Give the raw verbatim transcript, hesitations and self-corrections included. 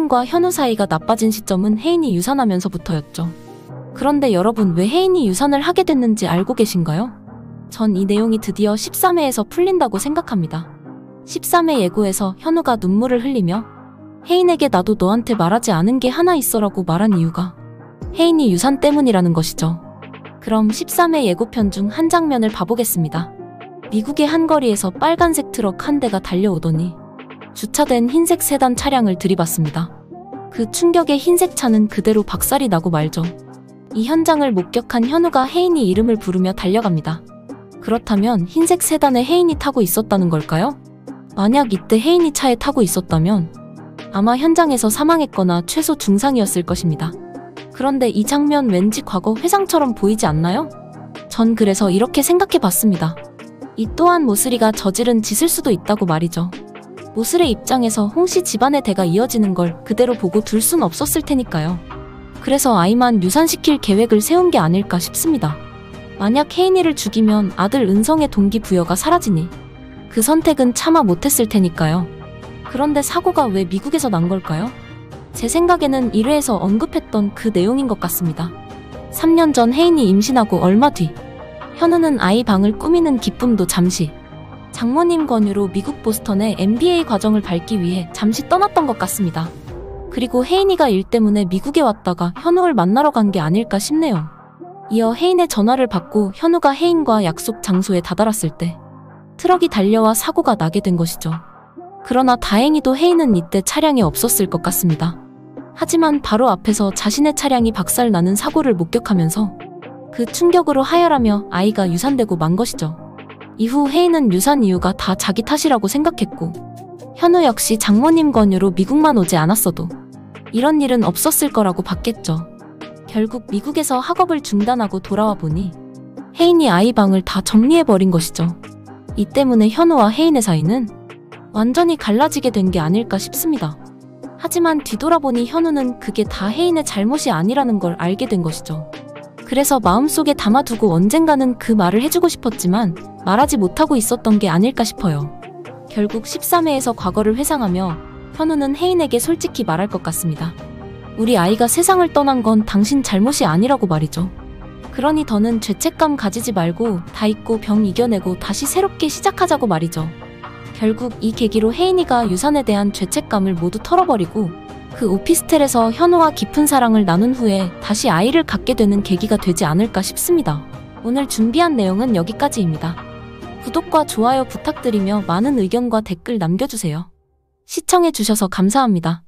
혜인과 현우 사이가 나빠진 시점은 혜인이 유산하면서부터였죠. 그런데 여러분, 왜 혜인이 유산을 하게 됐는지 알고 계신가요? 전 이 내용이 드디어 십삼 회에서 풀린다고 생각합니다. 십삼 회 예고에서 현우가 눈물을 흘리며 혜인에게 나도 너한테 말하지 않은 게 하나 있어라고 말한 이유가 혜인이 유산 때문이라는 것이죠. 그럼 십삼 회 예고편 중 한 장면을 봐보겠습니다. 미국의 한 거리에서 빨간색 트럭 한 대가 달려오더니 주차된 흰색 세단 차량을 들이받습니다. 그 충격에 흰색 차는 그대로 박살이 나고 말죠. 이 현장을 목격한 현우가 혜인이 이름을 부르며 달려갑니다. 그렇다면 흰색 세단에 혜인이 타고 있었다는 걸까요? 만약 이때 혜인이 차에 타고 있었다면 아마 현장에서 사망했거나 최소 중상이었을 것입니다. 그런데 이 장면 왠지 과거 회상처럼 보이지 않나요? 전 그래서 이렇게 생각해 봤습니다. 이 또한 모슬이가 저지른 짓일 수도 있다고 말이죠. 모슬의 입장에서 홍씨 집안의 대가 이어지는 걸 그대로 보고 둘 순 없었을 테니까요. 그래서 아이만 유산시킬 계획을 세운 게 아닐까 싶습니다. 만약 혜인이를 죽이면 아들 은성의 동기부여가 사라지니 그 선택은 차마 못했을 테니까요. 그런데 사고가 왜 미국에서 난 걸까요? 제 생각에는 일 회에서 언급했던 그 내용인 것 같습니다. 삼 년 전 혜인이 임신하고 얼마 뒤 현우는 아이 방을 꾸미는 기쁨도 잠시 장모님 권유로 미국 보스턴의 엠비에이 과정을 밟기 위해 잠시 떠났던 것 같습니다. 그리고 혜인이가 일 때문에 미국에 왔다가 현우를 만나러 간 게 아닐까 싶네요. 이어 혜인의 전화를 받고 현우가 혜인과 약속 장소에 다다랐을 때 트럭이 달려와 사고가 나게 된 것이죠. 그러나 다행히도 혜인은 이때 차량에 없었을 것 같습니다. 하지만 바로 앞에서 자신의 차량이 박살나는 사고를 목격하면서 그 충격으로 하혈하며 아이가 유산되고 만 것이죠. 이후 혜인은 유산 이유가 다 자기 탓이라고 생각했고 현우 역시 장모님 권유로 미국만 오지 않았어도 이런 일은 없었을 거라고 봤겠죠. 결국 미국에서 학업을 중단하고 돌아와 보니 혜인이 아이 방을 다 정리해버린 것이죠. 이 때문에 현우와 혜인의 사이는 완전히 갈라지게 된 게 아닐까 싶습니다. 하지만 뒤돌아보니 현우는 그게 다 혜인의 잘못이 아니라는 걸 알게 된 것이죠. 그래서 마음속에 담아두고 언젠가는 그 말을 해주고 싶었지만 말하지 못하고 있었던 게 아닐까 싶어요. 결국 십삼 회에서 과거를 회상하며 현우는 혜인에게 솔직히 말할 것 같습니다. 우리 아이가 세상을 떠난 건 당신 잘못이 아니라고 말이죠. 그러니 더는 죄책감 가지지 말고 다 잊고 병 이겨내고 다시 새롭게 시작하자고 말이죠. 결국 이 계기로 혜인이가 유산에 대한 죄책감을 모두 털어버리고 그 오피스텔에서 현우와 깊은 사랑을 나눈 후에 다시 아이를 갖게 되는 계기가 되지 않을까 싶습니다. 오늘 준비한 내용은 여기까지입니다. 구독과 좋아요 부탁드리며 많은 의견과 댓글 남겨주세요. 시청해주셔서 감사합니다.